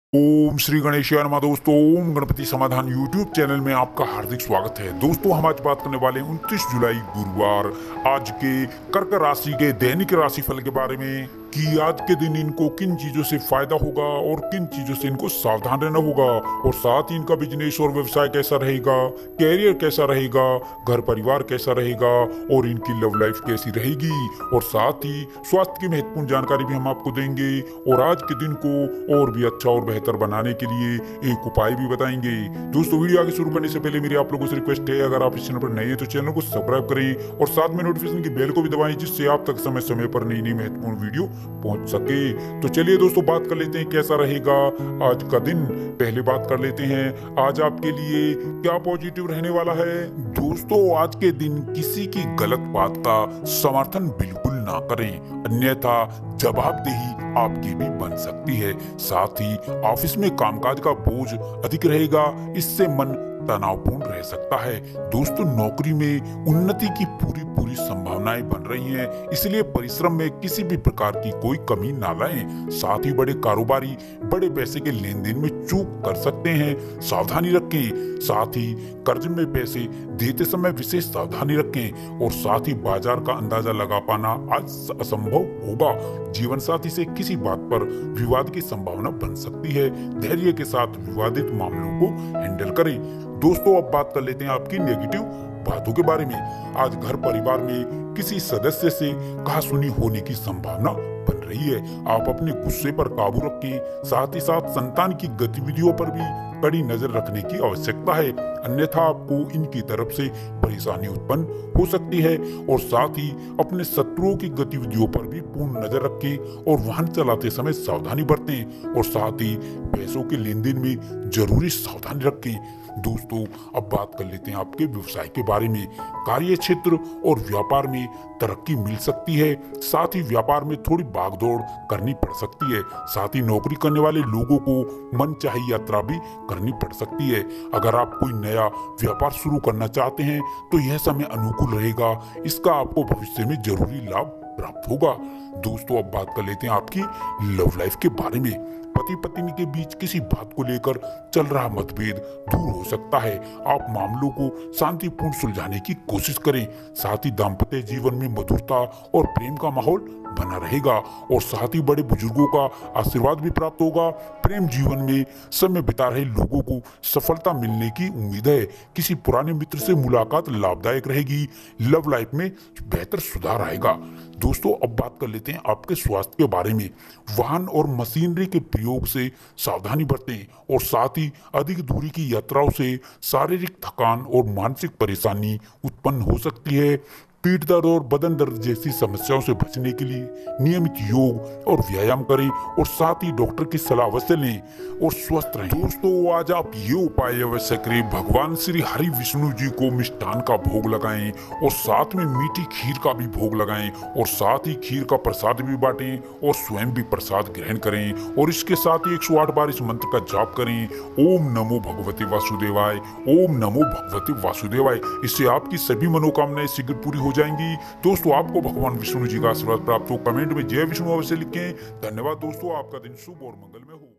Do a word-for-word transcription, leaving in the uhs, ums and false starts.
ओम श्री गणेशाय नमः। दोस्तों, ओम गणपति समाधान यूट्यूब चैनल में आपका हार्दिक स्वागत है। दोस्तों, हम आज बात करने वाले हैं उनतीस जुलाई गुरुवार आज के कर्क राशि के दैनिक राशिफल के बारे में कि आज के दिन इनको किन चीजों से फायदा होगा और किन चीजों से इनको सावधान रहना होगा, और साथ ही इनका बिजनेस और व्यवसाय कैसा रहेगा, कैरियर कैसा रहेगा, घर परिवार कैसा रहेगा और इनकी लव लाइफ कैसी रहेगी, और साथ ही स्वास्थ्य की महत्वपूर्ण जानकारी भी हम आपको देंगे और आज के दिन को और भी अच्छा और बेहतर बनाने के लिए एक उपाय भी बताएंगे। दोस्तों, वीडियो आगे शुरू करने से पहले मेरी आप लोगों से रिक्वेस्ट है, अगर आप इस चैनल पर नए हैं तो चैनल को सब्सक्राइब करें और साथ में नोटिफिकेशन की बेल को भी दबाएं, जिससे आप तक समय समय पर नई नई महत्वपूर्ण वीडियो पहुंच सके। तो चलिए दोस्तों, बात कर लेते हैं कैसा रहेगा आज का दिन। पहले बात कर लेते हैं आज आपके लिए क्या पॉजिटिव रहने वाला है। दोस्तों, आज के दिन किसी की गलत बात का समर्थन बिल्कुल ना करें, अन्यथा जवाबदेही आपकी भी बन सकती है। साथ ही ऑफिस में कामकाज का बोझ अधिक रहेगा, इससे मन तनावपूर्ण रह सकता है। दोस्तों, नौकरी में उन्नति की पूरी पूरी संभावनाएं बन रही हैं, इसलिए परिश्रम में किसी भी प्रकार की कोई कमी ना लाएं। साथ ही बड़े कारोबारी बड़े पैसे के लेन देन में चूक कर सकते हैं, सावधानी रखें। साथ ही कर्ज में पैसे देते समय विशेष सावधानी रखें और साथ ही बाजार का अंदाजा लगा पाना आज असंभव होगा। जीवन साथी से किसी बात पर विवाद की संभावना बन सकती है, धैर्य के साथ विवादित मामलों को हैंडल करें। दोस्तों, अब बात कर लेते हैं आपकी नेगेटिव बातों के बारे में। आज घर परिवार में किसी सदस्य से कहासुनी होने की संभावना बन रही है। आप अपने गुस्से पर काबू रखें, साथ ही साथ संतान की गतिविधियों पर भी कड़ी नजर रखने की आवश्यकता है, अन्यथा आपको इनकी तरफ से परेशानी उत्पन्न हो सकती है। और साथ ही अपने शत्रुओं की गतिविधियों पर भी पूर्ण नजर रखें और वाहन चलाते समय सावधानी बरतें और साथ ही पैसों के लेन देन में जरूरी सावधानी रखें। दोस्तों, अब बात कर लेते हैं आपके व्यवसाय के बारे में। कार्य क्षेत्र और व्यापार में तरक्की मिल सकती है, साथ ही व्यापार में थोड़ी भागदौड़ करनी पड़ सकती है। साथ ही नौकरी करने वाले लोगों को मनचाही यात्रा भी करनी पड़ सकती है। अगर आप कोई नया व्यापार शुरू करना चाहते हैं तो यह समय अनुकूल रहेगा, इसका आपको भविष्य में जरूरी लाभ प्राप्त होगा। दोस्तों, अब बात कर लेते हैं आपकी लव लाइफ के बारे में। पति पत्नी के बीच किसी बात को लेकर चल रहा मतभेद दूर हो सकता है। आप मामलों को शांतिपूर्ण सुलझाने की कोशिश करें, साथ ही दाम्पत्य जीवन में मधुरता और प्रेम का माहौल बना रहेगा और साथ ही बड़े बुजुर्गों का आशीर्वाद भी प्राप्त होगा। प्रेम जीवन में समय बिता रहे लोगों को सफलता मिलने की उम्मीद है। किसी पुराने मित्र से मुलाकात लाभदायक रहेगी, लव लाइफ में बेहतर सुधार आएगा। दोस्तों, अब बात कर लेते हैं आपके स्वास्थ्य के बारे में। वाहन और मशीनरी के प्रयोग से सावधानी बरतें और साथ ही अधिक दूरी की यात्राओं से शारीरिक थकान और मानसिक परेशानी उत्पन्न हो सकती है। पीठ दर्द और बदन दर्द जैसी समस्याओं से बचने के लिए नियमित योग और व्यायाम करें और साथ ही डॉक्टर की सलाह अवश्य लें और स्वस्थ रहें। दोस्तों, आज आप ये उपाय अवश्य करें। भगवान श्री हरि विष्णु जी को मिष्ठान का भोग लगाएं और साथ में मीठी खीर का भी भोग लगाएं और साथ ही खीर का प्रसाद भी बांटें और स्वयं भी प्रसाद ग्रहण करें और इसके साथ ही एक सौ आठ बार इस मंत्र का जाप करें, ओम नमो भगवते वासुदेवाय, ओम नमो भगवते वासुदेवाय। इससे आपकी सभी मनोकामनाएं शीघ्र पूरी हो जाएंगी। दोस्तों, आपको भगवान विष्णु जी का आशीर्वाद प्राप्त हो, कमेंट में जय विष्णु अवश्य लिखें। धन्यवाद दोस्तों, आपका दिन शुभ और मंगलमय हो।